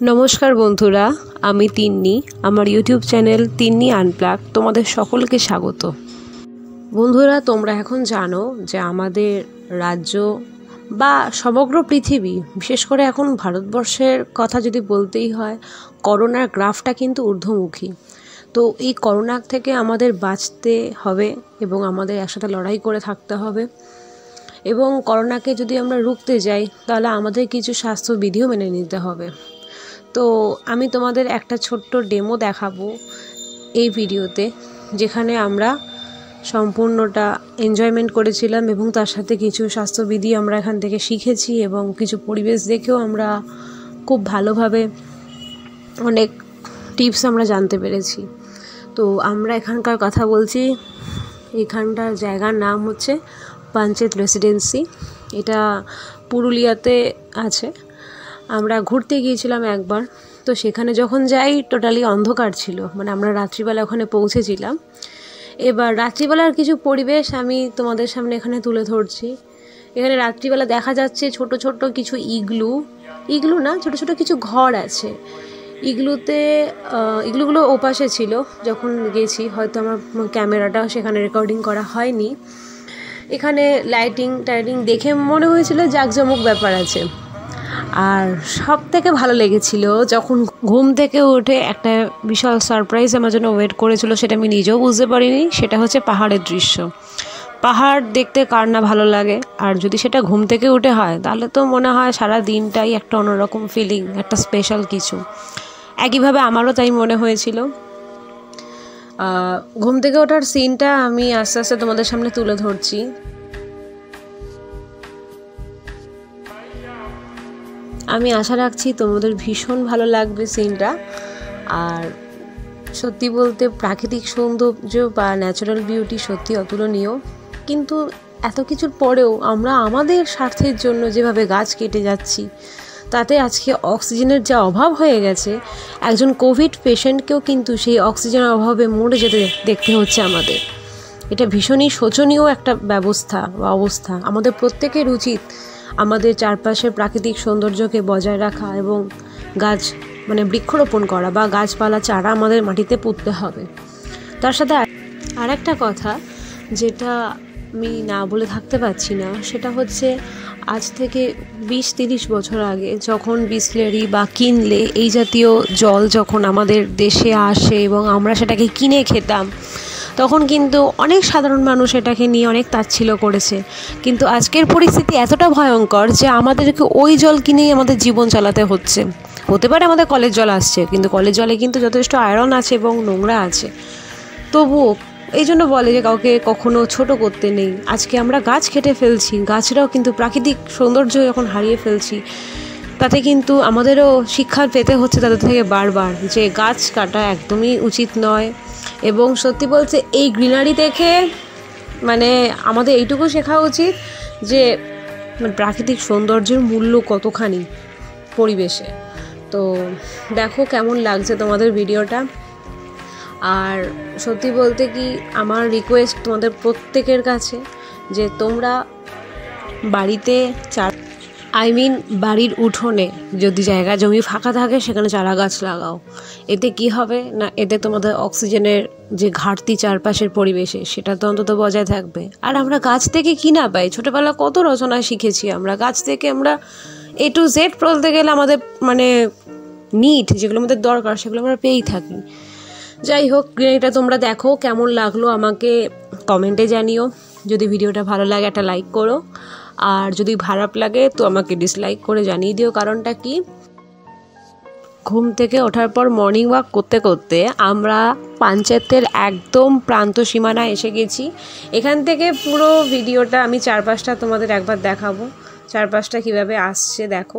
নমস্কার বন্ধুরা, আমি তিন্নি। আমার ইউটিউব চ্যানেল তিন্নি আনপ্লাগ তোমাদের সকলকে স্বাগত। বন্ধুরা, তোমরা এখন জানো যে আমাদের রাজ্য বা সমগ্র পৃথিবী, বিশেষ করে এখন ভারতবর্ষের কথা যদি বলতেই হয়, করোনার গ্রাফটা কিন্তু ঊর্ধ্বমুখী। তো এই করোনা থেকে আমাদের বাঁচতে হবে এবং আমাদের একসাথে লড়াই করে থাকতে হবে। এবং করোনাকে যদি আমরা রুখতে যাই তাহলে আমাদের কিছু স্বাস্থ্যবিধিও মেনে নিতে হবে। তো আমি তোমাদের একটা ছোট্ট ডেমো দেখাবো এই ভিডিওতে, যেখানে আমরা সম্পূর্ণটা এনজয়মেন্ট করেছিলাম এবং তার সাথে কিছু স্বাস্থ্যবিধি আমরা এখান থেকে শিখেছি এবং কিছু পরিবেশ দেখেও আমরা খুব ভালোভাবে অনেক টিপস আমরা জানতে পেরেছি। তো আমরা এখানকার কথা বলছি, এখানটার জায়গার নাম হচ্ছে পাঞ্চেত রেসিডেন্সি। এটা পুরুলিয়াতে আছে। আমরা ঘুরতে গিয়েছিলাম একবার, তো সেখানে যখন যাই টোটালি অন্ধকার ছিল, মানে আমরা রাত্রিবেলা ওখানে পৌঁছেছিলাম। এবার রাত্রিবেলার কিছু পরিবেশ আমি তোমাদের সামনে এখানে তুলে ধরছি। এখানে রাত্রিবেলা দেখা যাচ্ছে ছোট ছোট কিছু ইগলু না, ছোট ছোট কিছু ঘর আছে। ইগলুগুলো ওপাশে ছিল যখন গেছি, হয়তো আমার ক্যামেরাটা সেখানে রেকর্ডিং করা হয়নি। এখানে টাইটিং দেখে মনে হয়েছিল জাঁকজমক ব্যাপার আছে। আর সব থেকে ভালো লেগেছিল যখন ঘুম থেকে উঠে একটা বিশাল সারপ্রাইজ আমার জন্য ওয়েট করেছিল, সেটা আমি নিজেও বুঝতে পারিনি। সেটা হচ্ছে পাহাড়ের দৃশ্য। পাহাড় দেখতে কার না ভালো লাগে, আর যদি সেটা ঘুম থেকে উঠে হয় তাহলে তো মনে হয় সারা দিনটাই একটা অন্যরকম ফিলিং, একটা স্পেশাল কিছু। একইভাবে আমারও তাই মনে হয়েছিল। ঘুম থেকে ওঠার সিনটা আমি আস্তে আস্তে তোমাদের সামনে তুলে ধরছি। আমি আশা রাখছি তোমাদের ভীষণ ভালো লাগবে সিনটা। আর সত্যি বলতে প্রাকৃতিক সৌন্দর্য বা ন্যাচারাল বিউটি সত্যি অতুলনীয়। কিন্তু এত কিছুর পরেও আমরা আমাদের স্বার্থের জন্য যেভাবে গাছ কেটে যাচ্ছি, তাতে আজকে অক্সিজেনের যা অভাব হয়ে গেছে, একজন কোভিড পেশেন্টকেও কিন্তু সেই অক্সিজেনের অভাবে মরে যেতে দেখতে হচ্ছে আমাদের। এটা ভীষণই শোচনীয় একটা ব্যবস্থা বা অবস্থা। আমাদের প্রত্যেকের উচিত আমাদের চারপাশের প্রাকৃতিক সৌন্দর্যকে বজায় রাখা এবং বৃক্ষরোপণ করা বা গাছপালা চারা আমাদের মাটিতে পুঁততে হবে। তার সাথে আর একটা কথা যেটা আমি না বলে থাকতে পারছি না, সেটা হচ্ছে আজ থেকে 20-30 বছর আগে যখন বিসলেরি বা কিনলে এই জাতীয় জল যখন আমাদের দেশে আসে এবং আমরা সেটাকে কিনে খেতাম, তখন কিন্তু অনেক সাধারণ মানুষ এটাকে নিয়ে অনেক তাচ্ছিল্য করেছে। কিন্তু আজকের পরিস্থিতি এতটা ভয়ঙ্কর যে আমাদেরকে ওই জল কিনেই আমাদের জীবন চালাতে হচ্ছে। হতে পারে আমাদের কলের জল আসছে, কিন্তু কলের জলে কিন্তু যথেষ্ট আয়রন আছে এবং নোংরা আছে। তবুও এই জন্য বলে যে কাউকে কখনো ছোট করতে নেই। আজকে আমরা গাছ কেটে ফেলছি, গাছরাও কিন্তু প্রাকৃতিক সৌন্দর্য যখন হারিয়ে ফেলছি, তাতে কিন্তু আমাদেরও শিক্ষা পেতে হচ্ছে তাদের থেকে বারবার, যে গাছ কাটা একদমই উচিত নয়। এবং সত্যি বলতে এই গ্রিনারি দেখে আমাদের এইটুকু শেখা উচিত যে প্রাকৃতিক সৌন্দর্যের মূল্য কতখানি পরিবেশে। তো দেখো কেমন লাগছে তোমাদের ভিডিওটা। আর সত্যি বলতে কি, আমার রিকোয়েস্ট তোমাদের প্রত্যেকের কাছে যে তোমরা বাড়িতে বাড়ির উঠোনে যদি জায়গা জমি ফাঁকা থাকে সেখানে চারা গাছ লাগাও। এতে কি হবে না, এতে তোমাদের অক্সিজেনের যে ঘাটতি চারপাশের পরিবেশে, সেটা তো অন্তত বজায় থাকবে। আর আমরা গাছ থেকে কি না পাই, ছোটোবেলা কত রচনা শিখেছি আমরা গাছ থেকে। আমরা A to Z বলতে গেলে আমাদের নিড যেগুলো আমাদের দরকার সেগুলো আমরা পেয়েই থাকি। যাই হোক, গ্রিনারিটা তোমরা দেখো কেমন লাগলো আমাকে কমেন্টে জানিও। যদি ভিডিওটা ভালো লাগে একটা লাইক করো, আর যদি খারাপ লাগে তো আমাকে ডিসলাইক করে জানিয়ে দিও কারণটা কি। ঘুম থেকে ওঠার পর মর্নিং ওয়াক করতে করতে আমরা পাঞ্চেতের একদম প্রান্ত সীমানায় এসে গেছি। এখান থেকে পুরো ভিডিওটা আমি চারপাশটা তোমাদের একবার দেখাবো, চারপাশটা কিভাবে আসছে দেখো।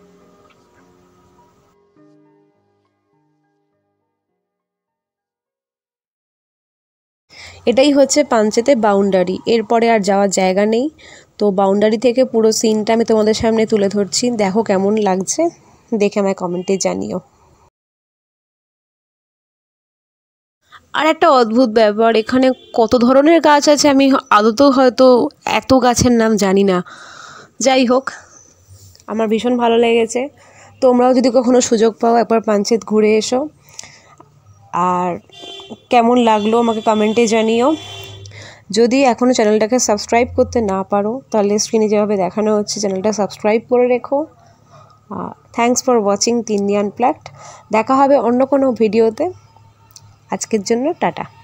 এটাই হচ্ছে পাঞ্চেতে বাউন্ডারি, এরপরে আর যাওয়ার জায়গা নেই। তো বাউন্ডারি থেকে পুরো সিনটা আমি তোমাদের সামনে তুলে ধরছি, দেখো কেমন লাগছে, দেখে আমায় কমেন্টে জানিও। আর একটা অদ্ভুত ব্যাপার, এখানে কত ধরনের গাছ আছে আমি আদতেও হয়তো এত গাছের নাম জানি না। যাই হোক, আমার ভীষণ ভালো লেগেছে। তোমরাও যদি কখনো সুযোগ পাও একবার পাঞ্চেত ঘুরে এসো। আর কেমন লাগলো আমাকে কমেন্টে জানিও। যদি এখনও চ্যানেলটাকে সাবস্ক্রাইব করতে না পারো তাহলে স্ক্রিনে যেভাবে দেখানো হচ্ছে চ্যানেলটা সাবস্ক্রাইব করে রেখো। Thanks for watching Tinni unplugged. দেখা হবে অন্য কোনো ভিডিওতে। আজকের জন্য টাটা।